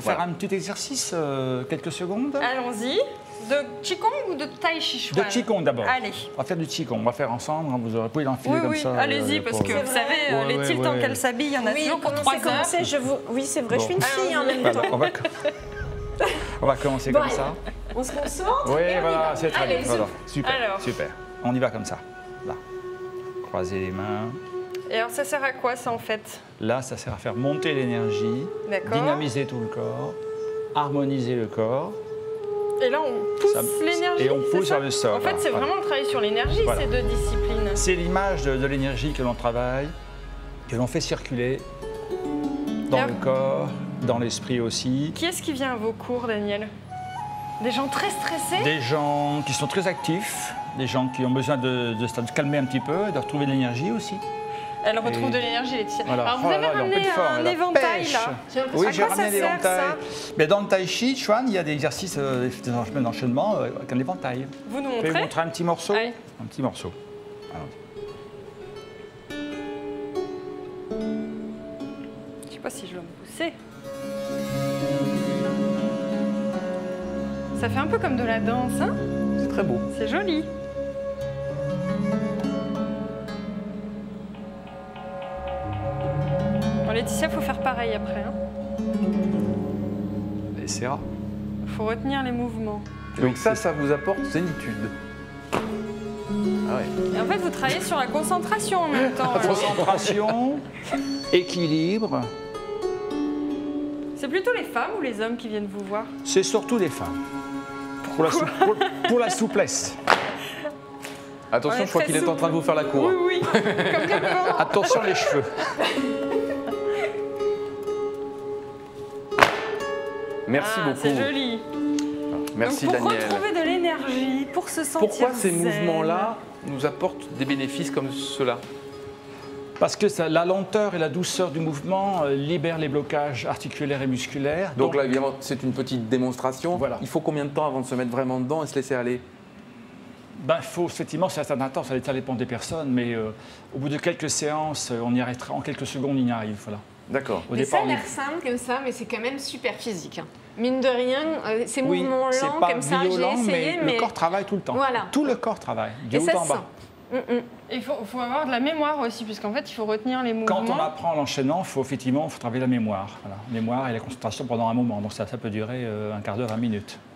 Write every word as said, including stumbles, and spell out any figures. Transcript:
Pour faire un petit exercice, euh, quelques secondes. Allons-y. De Qigong ou de Tai Chi Chuan? De Qigong d'abord. Allez. On va faire du Qigong, on va faire ensemble, hein, vous aurez pu l'enfiler Oui, comme oui, ça. allez-y, euh, parce pour- que Ouais, vous savez, ouais, les ouais, tilts, ouais. tant qu'elles s'habillent, il y en a Oui, toujours pour commencez, trois heures. commencez, je vous... Oui, c'est vrai, Bon. je suis une fille en même Voilà, temps. on, va... on va commencer Bon, comme allez. ça. On se concentre. Oui, et on y voilà, va. c'est très Allez, bien. Voilà. Super, Alors. super. On y va comme ça. Là. Croiser les mains. Et alors, ça sert à quoi, ça, en fait? Là, ça sert à faire monter l'énergie, D'accord. dynamiser tout le corps, harmoniser le corps. Et là, on pousse Ça- l'énergie. et on c'est pousse ça vers le sol, En fait, c'est voilà. vraiment le travail sur l'énergie, Voilà. ces deux disciplines. C'est l'image de, de l'énergie que l'on travaille, que l'on fait circuler dans Bien. le corps, dans l'esprit aussi. Qui est-ce qui vient à vos cours, Daniel? Des gens très stressés? Des gens qui sont très actifs, des gens qui ont besoin de, de se calmer un petit peu, de retrouver de l'énergie aussi. Elle retrouve Et- de l'énergie, Laetitia. Voilà. Alors, vous Oh là avez là, ils ont ramené pris de forme, un la éventail, pêche. là. Oui, À j'ai quoi ça ramené sert, l'éventail. ça Mais dans le tai chi, Chuan, il y a des exercices euh, des enchaînements- d'enchaînement euh, avec un éventail. Vous nous Je vais vous montrez? montrer un petit morceau. Allez. Un petit morceau. Alors, Je sais pas si je dois me pousser. Ça fait un peu comme de la danse, hein? c'est très beau. C'est joli. Bon, Laetitia, faut faire pareil après. Hein. Et c'est rare. Faut retenir les mouvements. Donc ça, ça vous apporte zénitude. Ah ouais. Et en fait, vous travaillez sur la concentration en même temps. alors. Concentration, équilibre, C'est plutôt les femmes ou les hommes qui viennent vous voir? c'est surtout des femmes. Pour la, sou- pour- pour la souplesse. Attention, On est je crois très qu'il est en souple. train de vous faire la cour. Oui, oui. Comme Gabon. Attention les cheveux. Merci Ah, beaucoup. c'est joli. Merci Donc, pour Daniel. retrouver de l'énergie, pour se sentir Pourquoi ces zen. mouvements-là nous apportent des bénéfices comme ceux-là? Parce que ça- la lenteur et la douceur du mouvement euh, libèrent les blocages articulaires et musculaires. Donc là, évidemment, c'est une petite démonstration. Voilà. Il faut combien de temps avant de se mettre vraiment dedans et se laisser aller? ben, faut, effectivement, c'est un certain temps, ça dépend des personnes, mais euh, au bout de quelques séances, euh, on y arrivera, en quelques secondes, on y arrive. Voilà. D'accord. Au Mais ça départ, a on y- l'air simple comme ça, mais c'est quand même super physique. hein. Mine de rien, euh, ces oui, mouvements c'est lents pas comme ça, j'ai violent, essayé, mais, mais... le corps travaille tout le temps. Voilà. Tout le corps travaille, du Et haut ça en se bas. sent. Mm, mm. Et il faut, faut avoir de la mémoire aussi, puisqu'en fait, il faut retenir les mouvements. Quand on apprend l'enchaînement, il faut effectivement faut travailler la mémoire. Voilà. Mémoire et la concentration pendant un moment. Donc ça, ça peut durer euh, un quart d'heure, vingt minutes.